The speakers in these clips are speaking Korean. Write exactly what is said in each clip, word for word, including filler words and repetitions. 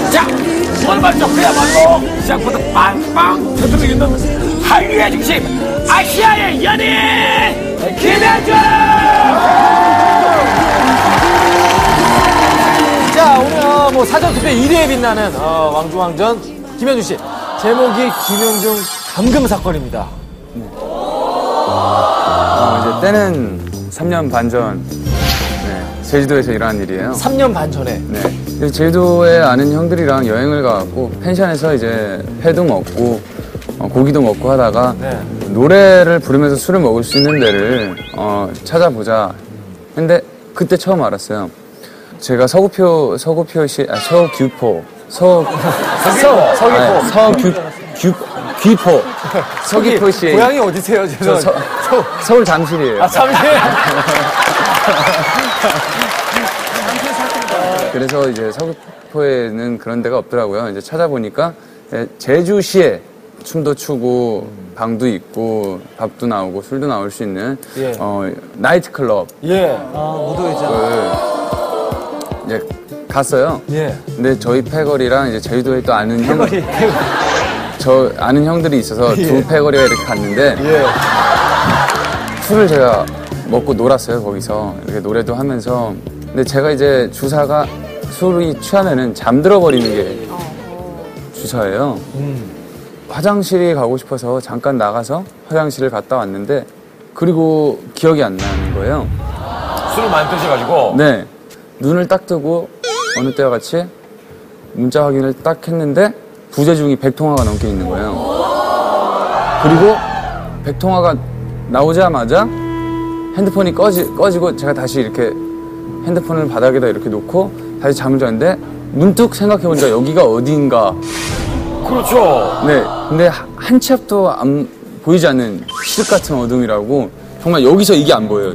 자, 오늘 말이죠. 그야말로 시작부터 빵빵 터뜨리는 한류의 중심, 아시아의 연인 김현중. 자, 오늘 어, 뭐 사전 투표 일 위에 빛나는 어, 왕중왕전 김현중 씨. 제목이 김현중 감금 사건입니다. 네. 어, 이제 때는 삼 년 반 전, 네, 제주도에서 일어난 일이에요. 삼 년 반 전에. 네. 제주도에 아는 형들이랑 여행을 가고 펜션에서 이제 회도 먹고 어, 고기도 먹고 하다가 네. 노래를 부르면서 술을 먹을 수 있는 데를 어, 찾아보자. 근데 그때 처음 알았어요. 제가 서구표 서구표시 아 서귀포 서 서 서귀포 아, 서귀 귀 귀포 서귀포시에 고향이 어디세요? 저 서, 서, 서울 잠실이에요. 아 잠실. 그래서 이제 서귀포에는 그런 데가 없더라고요. 이제 찾아보니까 제주시에 춤도 추고 방도 있고 밥도 나오고 술도 나올 수 있는 예. 어, 나이트 클럽. 예. 아 무도회장. 이제 갔어요. 예. 근데 저희 패거리랑 이제 제주도에 또 아는 형, 패거리. 패거리. 저 아는 형들이 있어서 예. 두 패거리가 이렇게 갔는데 예. 술을 제가 먹고 놀았어요. 거기서 이렇게 노래도 하면서. 근데 제가 이제 주사가 술이 취하면은 잠들어 버리는 게 주사예요. 음. 화장실이 가고 싶어서 잠깐 나가서 화장실을 갔다 왔는데 그리고 기억이 안 나는 거예요. 술을 많이 드셔가지고. 네. 눈을 딱 뜨고 어느 때와 같이 문자 확인을 딱 했는데 부재중이 백 통화가 넘게 있는 거예요. 그리고 백 통화가 나오자마자 핸드폰이 꺼지, 꺼지고 제가 다시 이렇게 핸드폰을 바닥에다 이렇게 놓고 다시 잠을 잤는데 문득 생각해보니까 여기가 어디인가. 그렇죠. 네. 근데 한 치 앞도 안 보이지 않는 실 같은 어둠이라고 정말 여기서 이게 안 보여요.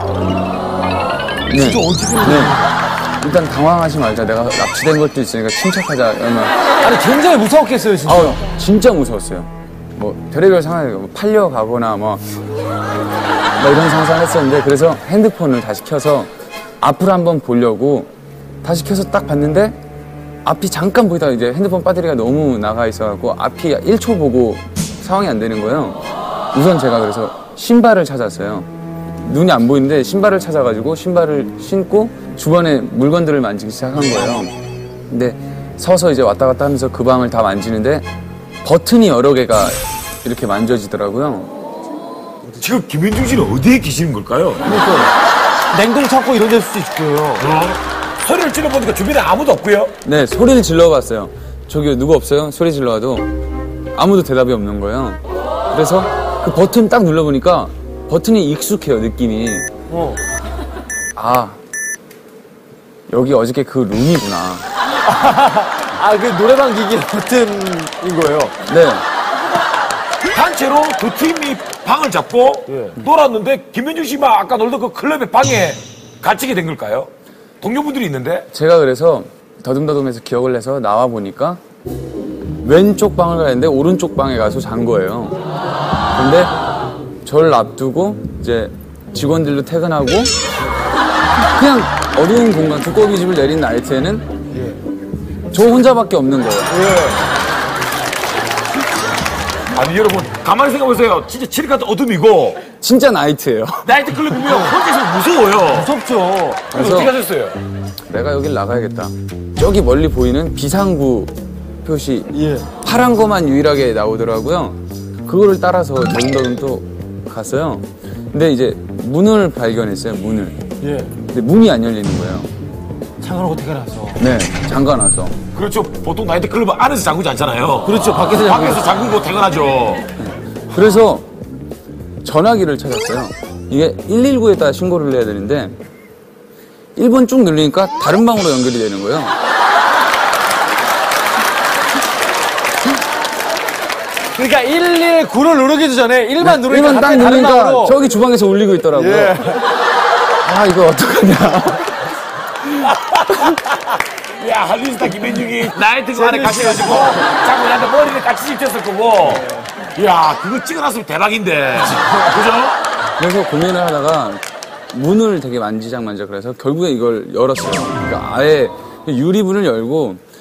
네. 진짜 어떻게 네. 일단 당황하지 말자. 내가 납치된 것도 있으니까 침착하자. 얼마. 아니 굉장히 무서웠겠어요 진짜. 아우, 진짜 무서웠어요. 뭐 별의별 상황이 뭐 팔려가거나 뭐, 뭐 이런 상상했었는데 그래서 핸드폰을 다시 켜서 앞을 한번 보려고 다시 켜서 딱 봤는데 앞이 잠깐 보이다가 이제 핸드폰 배터리가 너무 나가 있어갖고 앞이 일 초 보고 상황이 안 되는 거예요. 우선 제가 그래서 신발을 찾았어요. 눈이 안 보이는데 신발을 찾아가지고 신발을 신고 주변에 물건들을 만지기 시작한 거예요. 근데 서서 이제 왔다 갔다 하면서 그 방을 다 만지는데 버튼이 여러 개가 이렇게 만져지더라고요. 지금 김현중 씨는 어디에 계시는 걸까요? 그러니까 냉동 창고 이런 데일 수도 있고요. 어? 소리를 질러보니까 주변에 아무도 없고요. 네, 소리를 질러봤어요. 저기 누구 없어요? 소리 질러봐도 아무도 대답이 없는 거예요. 그래서 그 버튼 딱 눌러보니까 버튼이 익숙해요, 느낌이. 어. 아, 여기 어저께 그 룸이구나. 아, 그 노래방 기기 버튼인 거예요. 네. 단체로 두 팀이 방을 잡고 예. 놀았는데 김현중 씨만 아까 놀던 그 클럽의 방에 갇히게 된 걸까요? 동료분들이 있는데? 제가 그래서 더듬더듬해서 기억을 해서 나와 보니까 왼쪽 방을 가는데 오른쪽 방에 가서 잔 거예요. 근데 저를 앞두고 이제 직원들도 퇴근하고 그냥 어두운 공간, 두꺼비 집을 내린 나이트에는 저 혼자밖에 없는 거예요. 아니 여러분 가만히 생각해보세요. 진짜 칠흑 같은 어둠이고 진짜 나이트예요. 나이트클럽이면 혼자서 무서워요. 무섭죠. 그래서 어떻게 하셨어요? 내가 여길 나가야겠다. 저기 멀리 보이는 비상구 표시 예. 파란 거만 유일하게 나오더라고요. 그거를 따라서 더듬더듬 또 갔어요. 근데 이제 문을 발견했어요. 문을. 예. 근데 문이 안 열리는 거예요. 창문하고 퇴근해서. 네, 잠가놔서. 그렇죠. 보통 나이트클럽은 안에서 잠그지 않잖아요. 그렇죠. 밖에서 잠그고. 밖에서 잠그고 퇴근하죠. 그래서 전화기를 찾았어요. 이게 일일구에다 신고를 해야 되는데 일 번 쭉 누르니까 다른 방으로 연결이 되는 거예요. 그러니까 일일구를 누르기도 전에 일만 네, 누르니까 일 번 딱 갑자기 다른 누르니까 방으로. 저기 주방에서 울리고 있더라고요. 예. 아, 이거 어떡하냐. 야, 할리스타 김현중이 나이트 안에 갇혀가지고 자꾸 나한테 머리를 같이 집혔을 거고. 야, 그거 찍어놨으면 대박인데. 그죠? 그래서 고민을 하다가 문을 되게 만지작만지작 그래서 결국에 이걸 열었어요. 그러니까 아예 유리문을 열고